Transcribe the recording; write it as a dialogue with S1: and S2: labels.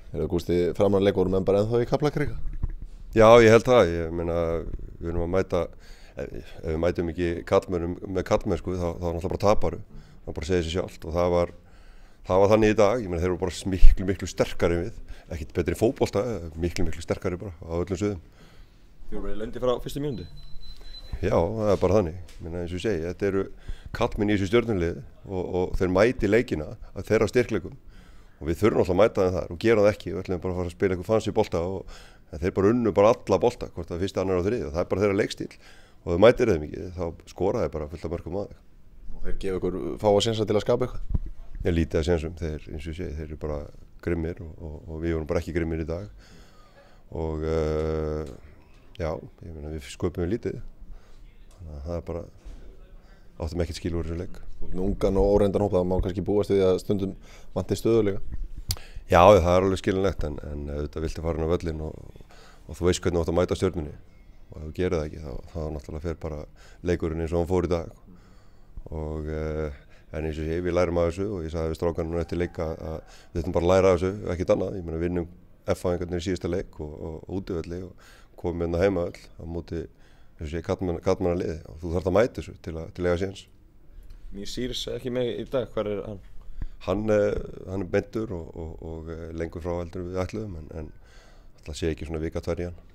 S1: Gústi, framanleikur menn bara ennþá í Kaplakrika?
S2: Já, ég held það. Ég meina, við erum að mæta, ef við mætum ekki kallmönnum með kallmennsku þá náttúrulega bara taparu. Það bara segir sér sjálft og það var þannig í dag. Ég meina, þeir eru bara miklu sterkari en við. Ekkert betri í fótbolta, miklu sterkari bara á öllum sviðum.
S3: Þið voru bara lendi frá fyrstu mínútu?
S2: Já, það er bara þannig. Ég meina, eins og ég segi, þetta eru kallmenn í þessu stjörnuliði og þeir mæti leikina að þeirra styrkleikum. Og við þurfum alltaf að mæta þeim þar og gera það ekki. Við ætlum bara að fara að spila eitthvað fancy bolta en þeir bara unnu bara alla bolta, hvort það fyrst, annar og þriðja. Það er bara þeirra leikstíl og þau mætir þeim ekki, þá skora þeir bara fullt af mörkum á þig.
S1: Og þeir gefa ykkur fáa sénsa til að skapa eitthvað?
S2: Ég lítið að sénsum, þeir, eins og ég segi, þeir eru bara grimmir og við vorum bara ekki grimmir í dag. Og já, ég meina við sköpum lítið. Þannig að það er bara, áttum ekkert skil úr þessu leik.
S1: Með ungan og óreindan hóp, það má kannski búast við að stundum vanti stöðuleika?
S2: Já, það er alveg skilinlegt en auðvitað viltu fara inn á völlinn og þú veist hvernig þú átt að mæta Stjörnunni og ef þú gerir það ekki þá náttúrulega fer bara leikurinn eins og hann fór í dag og en eins og ég, við lærum af þessu og ég sagði við strákanum eftir leika að við þurfum bara að læra af þessu, ekkert annað. Ég meina vinnum F-fæðingarnir í síðasta leik og útivelli og komum hérna heima öll á móti eins og ég kallmannaliði og þú þarft að mæta þessu til að eiga séns.
S3: Mír Sýrs ekki með í dag, hvar er hann?
S2: Hann er meiddur og lengur frá heldur en við ætluðum en alltaf sé ekki svona vika tvær í hann.